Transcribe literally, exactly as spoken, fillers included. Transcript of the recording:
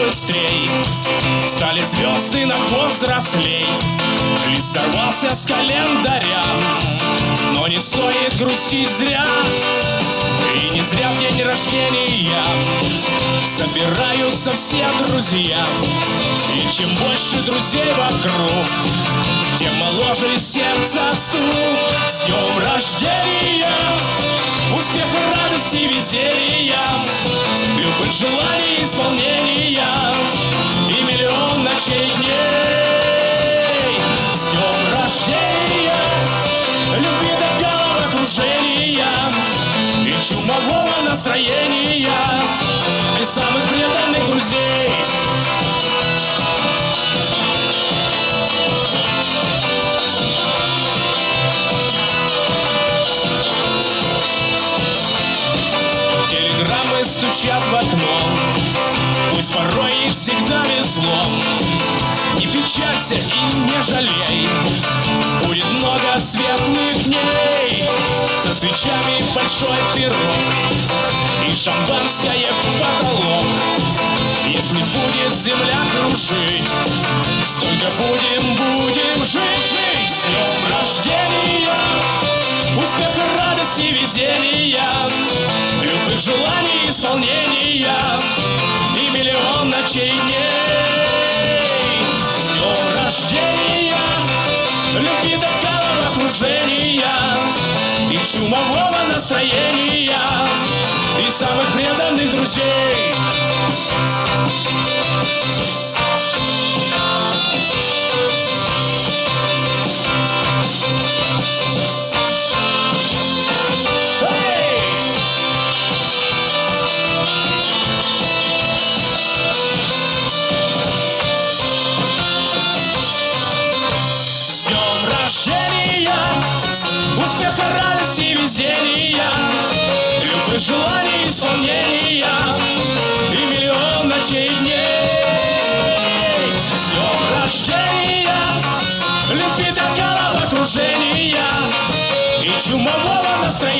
быстрей, стали звезды на год взрослей. Лист сорвался с календаря, но не стоит грустить зря. И не зря в день рождения собираются все друзья. И чем больше друзей вокруг, тем моложе сердце стук. С днем рождения! Успеха, радости, веселья, любых желаний, исполнения и миллион ночей дней. С днем рождения! Любви до головокружения и чумового настроения, и самых преданных друзей. Телеграммы стучат в окно, пусть порой и всегда везло. Не печалься и не жалей, будет много светлых дней. Со свечами большой пирог и шампанское в потолок. Если будет земля кружить, столько будем, будем жить, жить. С днем рождения! Успеха, радости, везения, любых желаний, исполнения и миллион ночей дней. С днем рождения! Любви до головокружения и чумового настроения и самых преданных друзей. Успеха, радости, везения, любых желаний, исполнения и миллион ночей дней. С днем рождения! Любви до головокружения и чумового настроения.